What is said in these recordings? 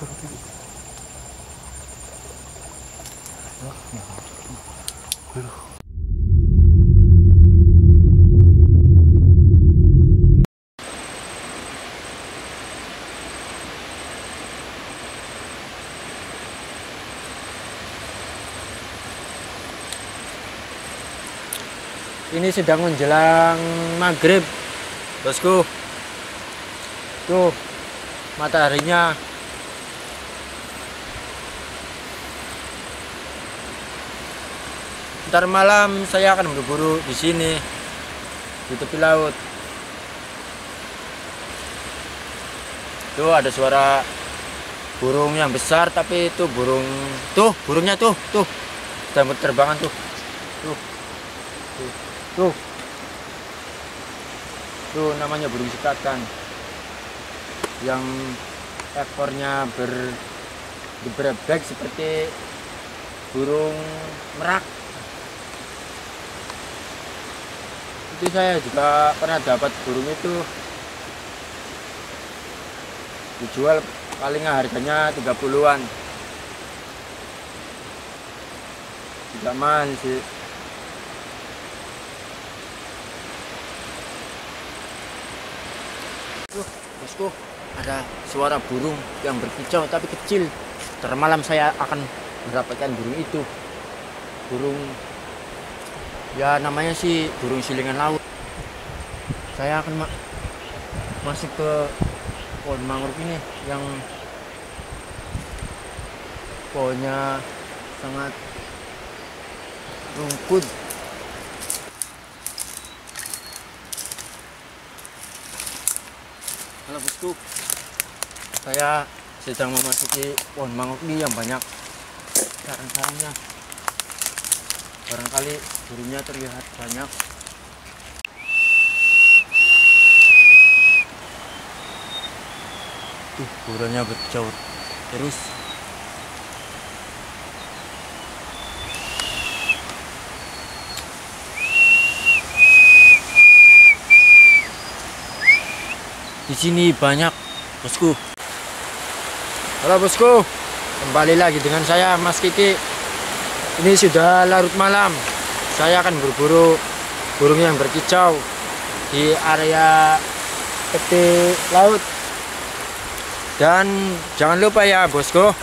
Ini sedang menjelang maghrib, bosku. Tuh mataharinya. Ntar malam saya akan berburu di sini, di tepi laut. Tuh ada suara burung yang besar, tapi itu burung, tuh burungnya tuh sedang berterbangan tuh. Tuh namanya burung sikatan yang ekornya berbrebek seperti burung merak. Itu saya juga pernah dapat burung itu, dijual paling harganya 30-an, tidak mahal sih. Bosku, ada suara burung yang berkicau tapi kecil. Ntar malam saya akan mendapatkan burung itu. Burung, ya namanya sih burung silingan laut. Saya akan masuk ke pohon mangrove ini yang pohonnya sangat rumput. Halo bosku, saya sedang memasuki pohon mangrove ini yang banyak sarang-sarangnya. Barangkali burungnya terlihat banyak. Tuh burungnya berkicau terus. Di sini banyak, bosku. Halo bosku, kembali lagi dengan saya Mas Kiki. Ini sudah larut malam. Saya akan berburu burung yang berkicau di area tepi laut. Dan jangan lupa ya bosku,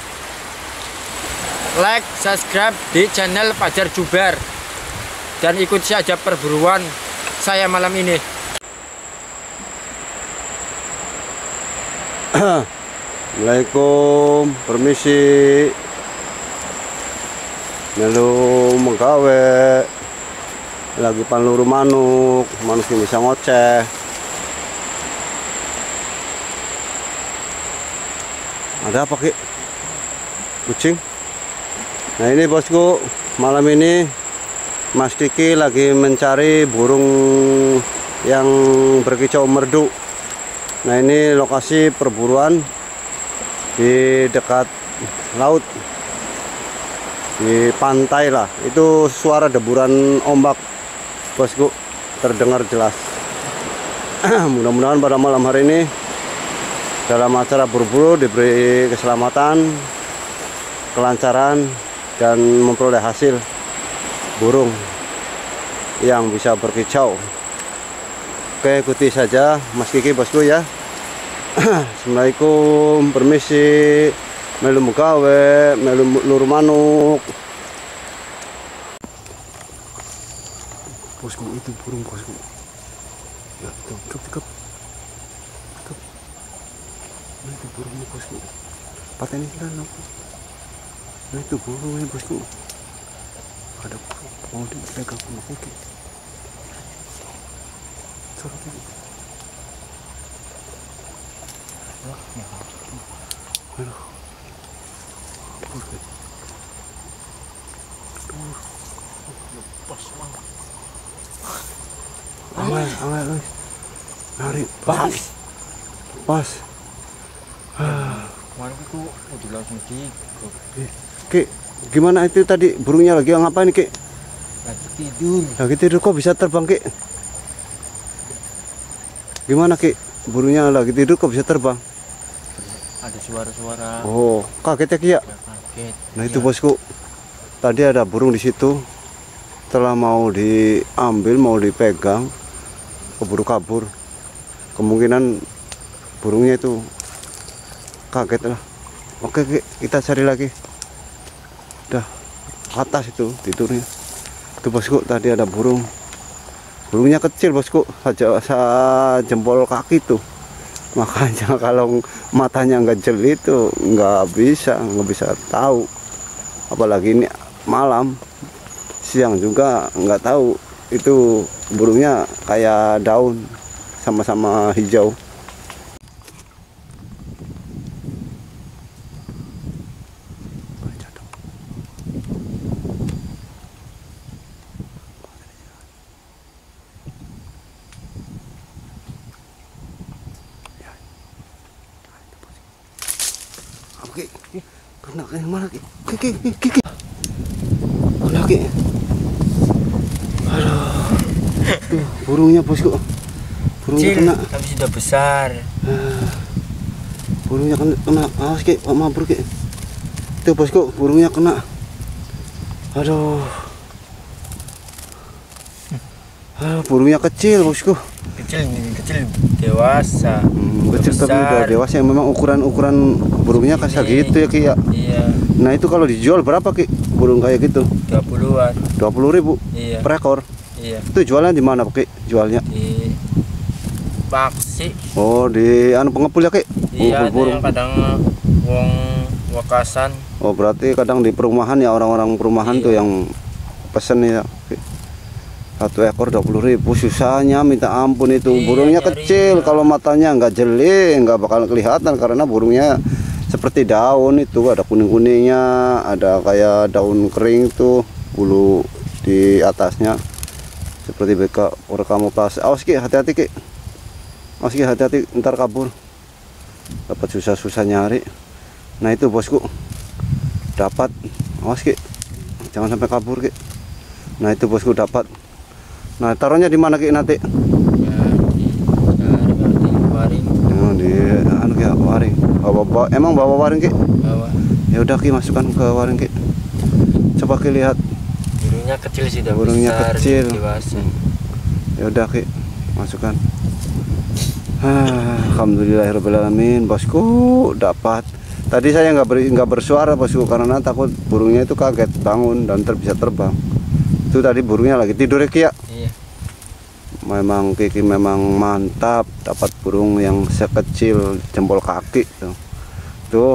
like, subscribe di channel Fajar Juber, dan ikut saja perburuan saya malam ini. Assalamualaikum, permisi. Melu menggawe lagi panluru manuk ini bisa ngoceh. Ada apa Ki? Kucing. Nah ini bosku, malam ini Mas Kiki lagi mencari burung yang berkicau merdu. Nah ini lokasi perburuan di dekat laut, di pantai lah. Itu suara deburan ombak bosku terdengar jelas. Mudah-mudahan pada malam hari ini dalam acara berburu diberi keselamatan, kelancaran, dan memperoleh hasil burung yang bisa berkicau. Oke, ikuti saja Mas Kiki bosku ya. Assalamualaikum, permisi. Melu mugawe, melu luru manuk. Bosku itu burung bosku. Ya, cekap. Nah itu burungnya bosku. Paten ini kan apa? Nah itu burungnya bosku. Ada burung. Mau dipegang sama Kiki. Amal, lari pas. Kemarin itu udah langsung Ki, gimana itu tadi burungnya lagi ngapain Ki? Lagi tidur kok bisa terbang Ki? Gimana Ki? Burungnya lagi tidur kok bisa terbang? ada suara-suara. Oh, kaget ya Ki ya? Ya, kaget. Nah itu Iya. bosku, tadi ada burung di situ. Setelah mau diambil, mau dipegang, keburu kabur. Kemungkinan burungnya itu kaget lah. Oke Ki, kita cari lagi. Udah atas itu tidurnya. Itu bosku, tadi ada burung. Burungnya kecil bosku, saja jempol kaki tuh. Makanya kalau matanya nggak jeli itu nggak bisa tahu. Apalagi ini malam, siang juga nggak tahu. Itu burungnya kayak daun, sama-sama hijau. Oke, kena yang mana Ki? Ki. Kena Ki. Aduh. Tuh, burungnya bosku. Burungnya Kecil, kena. tapi sudah besar. Burungnya kena. Awas Ki, Pak Mabur Ki. Tuh bosku, burungnya kena. Aduh. Burungnya kecil bosku. Kecil dewasa. Kecil tapi udah dewasa. Memang ukuran burungnya kasar gitu ya Ki ya. Iya. Nah itu kalau dijual berapa Ki? Burung kayak gitu? 20-an. 20.000 Iya. per ekor. Iya. Itu jualnya di mana Ki? Jualnya? Di Paksi. Oh di pengepul ya Ki? Iya, ada burung. yang kadang wong Wakasan. Oh berarti kadang di perumahan ya, orang-orang perumahan Iya. tuh yang pesen ya Ki. 1 ekor 20.000, susahnya minta ampun itu. Iya, Burungnya nyarinya. kecil, kalau matanya nggak jeli nggak bakal kelihatan karena burungnya seperti daun itu, ada kuning-kuningnya, ada kayak daun kering tuh bulu di atasnya seperti beka kamuflase. Awas Ki, hati-hati Ki. Awas Ki, hati-hati ntar kabur. Dapat susah-susah nyari. Nah itu bosku, dapat. Awas Ki, jangan sampai kabur Ki. Nah itu bosku dapat. Nah taruhnya di mana Ki nanti? Ya, di waring. Oh, di ya, waring. Emang bawa waring Ki? Bawah. Ya udah Ki, masukkan ke waring Ki. Coba Ki lihat. Burungnya kecil sudah Burungnya besar, kecil. dewasa. Ya udah Ki, masukkan. Alhamdulillahirobbilalamin, bosku dapat. Tadi saya nggak bersuara bosku karena takut burungnya itu kaget bangun dan bisa terbang. Itu tadi burungnya lagi tidur ya Ki ya. Iya. Memang Kiki memang mantap, dapat burung yang sekecil jempol kaki tuh. Tuh.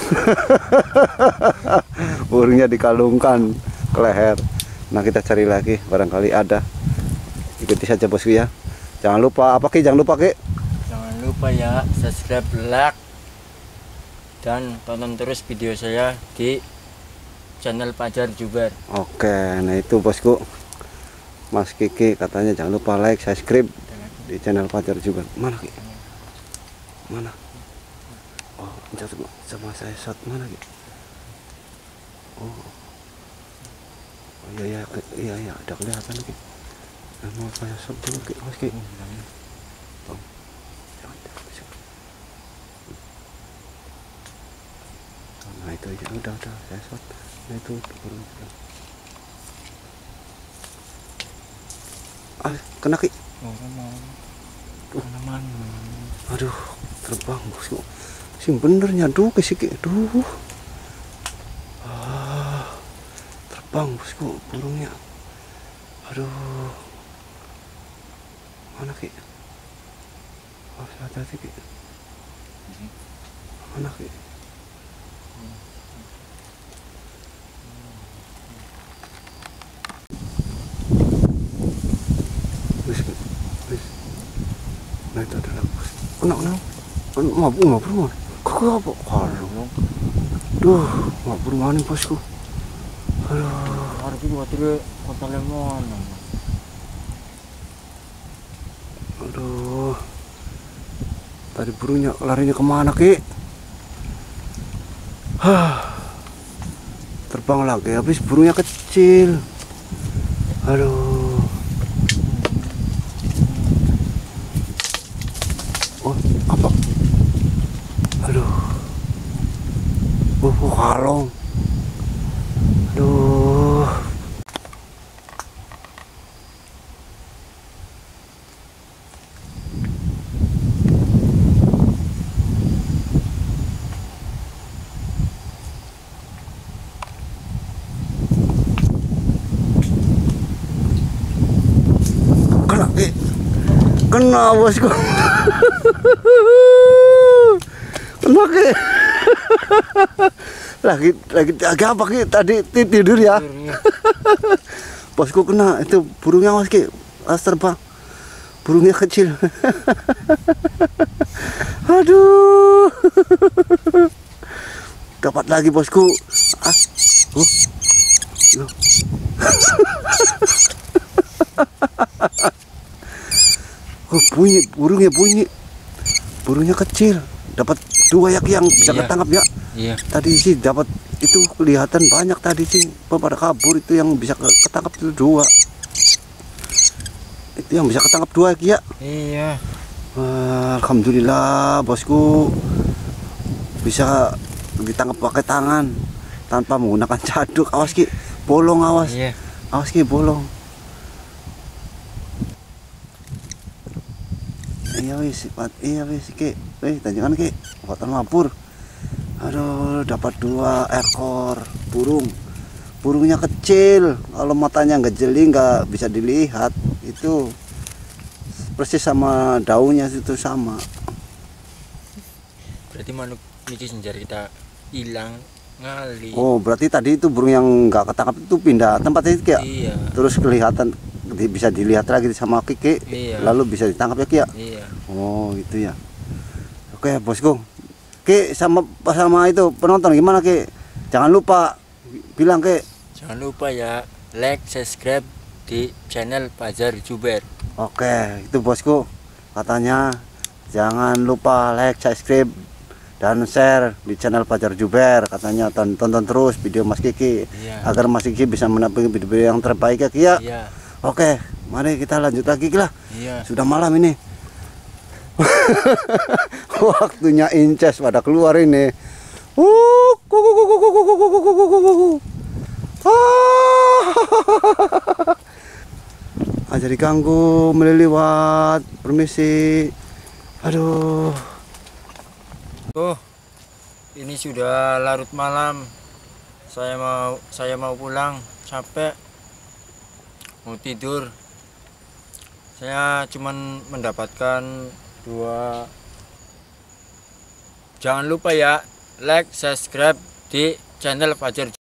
Burungnya dikalungkan ke leher. Nah, kita cari lagi, barangkali ada. Ikuti saja bosku ya. Jangan lupa apa Ki? Jangan lupa Ki. Jangan lupa ya, subscribe, like, dan tonton terus video saya di channel Fajar Jubar. Oke, nah itu bosku. Mas Kiki katanya jangan lupa like, subscribe di channel Fajar juga. Mana Ki? Mana? Oh, jatuh sama saya shot mana Ki? Oh. Oh iya ada kelihatan Ki. Nah, mau saya shot dulu Ki, Mas Ki. Oh. Jangan. Nah itu ya udah saya shot. Nah itu burung. Kena Ki. Oh, mana? Aduh, terbang bosku. Sing bener nyadu ke sih Ki. Aduh. Terbang bosku burungnya. Aduh. Mana Ki? Oh, hati-hati Ki. Mana Ki? Nah itu adalah kena ngapur kok apa kalau duh ngapur mana bosku. Aduh Arti watir kota Lemon. aduh tadi burungnya larinya kemana Ki? Terbang lagi habis burungnya kecil. Aduh. Oh, apa? Aduh. Kalong. Aduh. Kena bosku. Kena ke. lagi apa ki tadi tidur ya. Bosku kena itu burungnya mas ki terbang. Burungnya kecil. Aduh. Dapat lagi bosku. Bunyi burungnya kecil, dapat 2 ya yang bisa ketangkap ya. Iya. Tadi sih dapat itu kelihatan banyak tadi sih pada kabur itu yang bisa ketangkap itu 2. Itu yang bisa ketangkap 2 ya. Iya. Alhamdulillah bosku bisa ditangkap pakai tangan tanpa menggunakan caduk. Awas ki, bolong awas. Iya. Awas ki bolong. Iya wis ki, tanjakan ki, buatan mapur. Aduh, dapat 2 ekor burung. Burungnya kecil, kalau matanya nggak jeli nggak bisa dilihat. Itu persis sama daunnya itu sama. Berarti manuk niki senjari kita hilang ngali. Oh, berarti tadi itu burung yang nggak ketangkap itu pindah tempat itu ya? Iya. Terus kelihatan bisa dilihat lagi sama Kiki. Iya. Lalu bisa ditangkap ya Ki ya? Iya. Oh, itu ya. Oke, bosku. Ki sama itu penonton gimana Ki? Jangan lupa bilang Ki. Jangan lupa ya like, subscribe di channel Fajar Juber. Oke, itu bosku. Katanya jangan lupa like, subscribe dan share di channel Fajar Juber. Katanya tonton terus video Mas Kiki. Iya. Agar Mas Kiki bisa mendapat video yang terbaik ya Ki ya. Iya. Oke, mari kita lanjut lagi lah. Iya. Sudah malam ini. Waktunya inces pada keluar ini. Aja diganggu melewat. Permisi. Aduh. Oh, ini sudah larut malam. Saya mau pulang, capek. Mau tidur. Saya cuman mendapatkan 2. Jangan lupa ya like, subscribe di channel Fajar